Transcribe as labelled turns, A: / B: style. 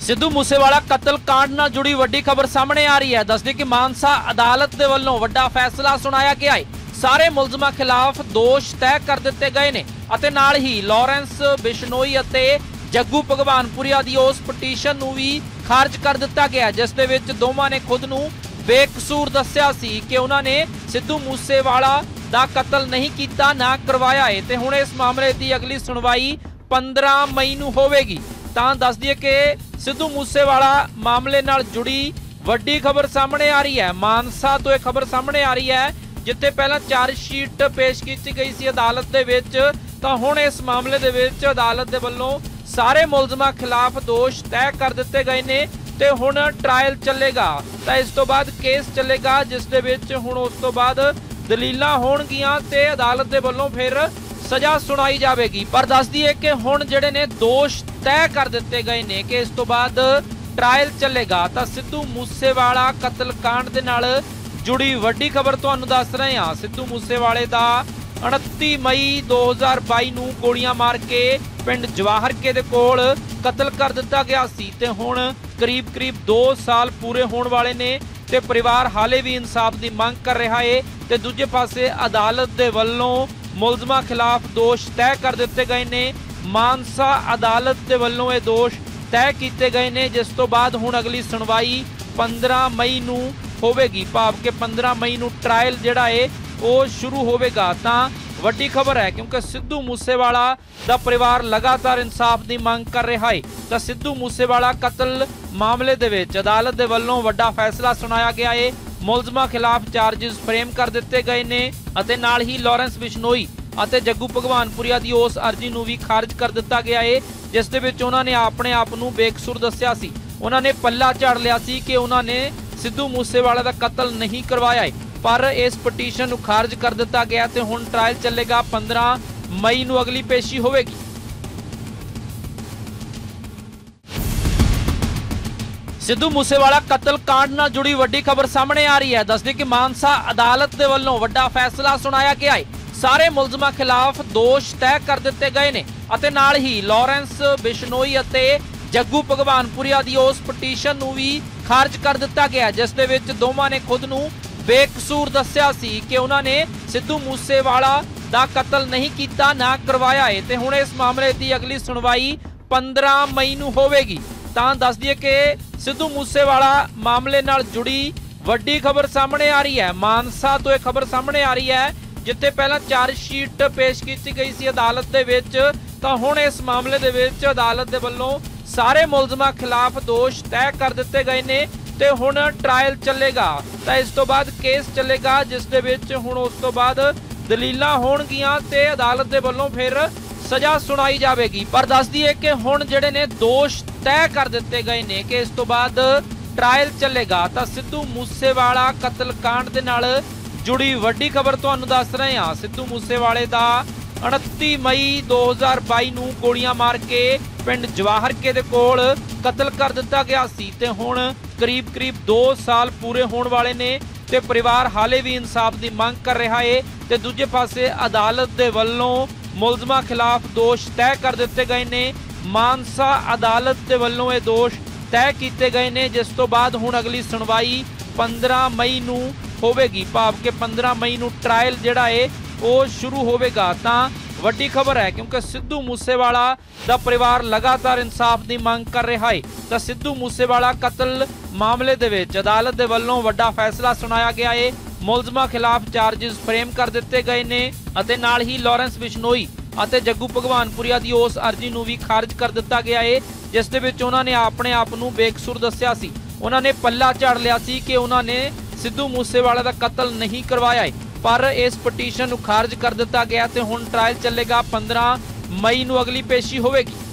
A: सिद्धू मूसेवाला कतल कांड नाल जुड़ी वड्डी खबर सामने आ रही है। दस दी कि मानसा अदालत दे वल्लों वड्डा फैसला सुनाया गया है। सारे मुलजमां खिलाफ दोष तय कर दिते गए ने अते नाल ही लॉरेंस बिश्नोई अते जग्गू भगवानपुरिया दी उस पटीशन नूं भी खारिज कर दिता गया जिस दे विच दोवां ने खुद नूं बेकसूर दस्सिया सी कि उन्हां ने सिद्धू मूसेवाला दा कतल नहीं कीता ना करवाया है ते हुण इस मामले दी अगली सुनवाई 15 मई नूं होवेगी। तां दस दिए कि सिद्धू मूसेवाला मामले नाल जुड़ी वड्डी खबर सामने आ रही है। मानसा तो एक खबर सामने आ रही है जिथे पहला चार्जशीट पेश की गई सी अदालत दे विच, तां हुण इस मामले दे विच अदालत दे वल्लों सारे मुलजमां खिलाफ दोष तय कर दिते गए ने ते हुण ट्रायल चलेगा। तां इस तो बाद केस चलेगा जिस दे विच हुण उस तो बाद दलीलां होणगीਆਂ ते अदालत दे वल्लों फिर सजा सुनाई जाएगी। पर दस दिए कि हुण जिहड़े ने दोष तय कर दिते गए ने कि इस तो बाद ट्रायल चलेगा। तां सिद्धू मूसेवाला कतल कांड दे नाल जुड़ी वड्डी खबर तुहानूं दस रहे हां। सिद्धू मूसेवाले दा 29 मई 2022 नूं गोलियां मार के पिंड जवाहरके दे कोल कतल कर दिता गया सी ते हुण करीब 2 साल पूरे होण वाले ने ते परिवार हाले भी इंसाफ दी मांग कर रहा है ते दूजे पासे अदालत दे वल्लों मुलजमां खिलाफ दोष तय कर दिते गए ने। मानसा अदालत दे वल्लों ये दोष तय किए गए ने जिस तो बाद हुण अगली सुनवाई 15 मई नूं होवेगी। भाव के 15 मई नूं ट्रायल जिहड़ा है वो शुरू होवेगा। तां वड्डी खबर है क्योंकि सिद्धू मूसेवाला दा परिवार लगातार इंसाफ दी मांग कर रहा है। तां सिद्धू मूसेवाला कतल मामले दे विच अदालत दे वल्लों वड्डा फैसला सुनाया गया है। मुलजमां खिलाफ चार्जिस फ्रेम कर दिते गए ने अते नाल ही लॉरेंस बिश्नोई अते जग्गू भगवानपुरिया दी उस अर्जी नूं भी खारिज कर दिता गया है जिस दे विच उन्हां ने अपने आप नूं बेकसूर दस्सिया सी। उन्हां ने पल्ला झाड़ लिया सी कि उन्हां ने सिद्धू मूसेवाला दा कतल नहीं करवाया है, पर इस पटीशन नूं खारिज कर दिता गया ते हुण ट्रायल चलेगा। 15 मई नूं अगली पेशी होवेगी। सिद्धू मूसेवाला कतल कांड नाल जुड़ी वड्डी खबर सामने आ रही है। दस दी कि मानसा अदालत दे वल्लों वड्डा फैसला सुनाया गया है। सारे मुलजमां खिलाफ दोष तय कर दिते गए ने अते नाल ही लॉरेंस बिश्नोई अते जग्गू भगवानपुरिया दी उस पटीशन नूं भी खारिज कर दिता गया जिस दे विच दोवां ने खुद नूं बेकसूर दस्सिया सी कि उन्हां ने सिद्धू मूसेवाला दा कतल नहीं कीता ना करवाया है ते हुण इस मामले दी अगली सुनवाई 15 मई नूं होवेगी। तां दस दिए कि सिद्धू मूसेवाला मामले नाल जुड़ी वड्डी खबर सामने आ रही है। मानसा तो एक खबर सामने आ रही है जिथे पहला चार्जशीट पेश की गई सी अदालत दे विच, तां हुण इस मामले दे विच अदालत दे वल्लों सारे मुलजमां खिलाफ दोष तय कर दिते गए ने ते हुण ट्रायल चलेगा। तां इस तो बाद केस चलेगा जिस दे विच हुण उस तो बाद दलीलां होणगीਆਂ ते अदालत दे वल्लों फिर सजा सुनाई जाएगी। पर दस दिए कि हुण जिहड़े ने दोष तय कर दिते गए ने कि इस तो बाद ट्रायल चलेगा। तां सिद्धू मूसेवाला कतल कांड दे नाल जुड़ी वड्डी खबर तुहानूं दस रहे हां। सिद्धू मूसेवाले दा 29 मई 2022 नूं गोलियां मार के पिंड जवाहरके दे कोल कतल कर दिता गया सी ते हुण करीब 2 साल पूरे होण वाले ने ते परिवार हाले भी इंसाफ दी मांग कर रहा है ते दूजे पासे अदालत दे वल्लों मुलजमां खिलाफ दोष तय कर दिते गए ने। मानसा अदालत दे वल्लों ये दोष तय किए गए ने जिस तो बाद हुण अगली सुनवाई 15 मई नूं होवेगी। भाव के 15 मई नूं ट्रायल जिहड़ा है वो शुरू होवेगा। तां वड्डी खबर है क्योंकि सिद्धू मूसेवाला दा परिवार लगातार इंसाफ दी मांग कर रहा है। तां सिद्धू मूसेवाला कतल मामले दे विच अदालत दे वल्लों वड्डा फैसला सुनाया गया है। मुलजमां खिलाफ चार्जिस फ्रेम कर दिते गए ने अते नाल ही लॉरेंस बिश्नोई अते जग्गू भगवानपुरिया दी उस अर्जी नूं भी खारिज कर दिता गया है जिस दे विच उन्हां ने अपने आप नूं बेकसूर दस्सिया सी। उन्हां ने पल्ला झाड़ लिया सी कि उन्हां ने सिद्धू मूसेवाला दा कतल नहीं करवाया है, पर इस पटीशन नूं खारिज कर दिता गया ते हुण ट्रायल चलेगा। 15 मई नूं अगली पेशी होवेगी।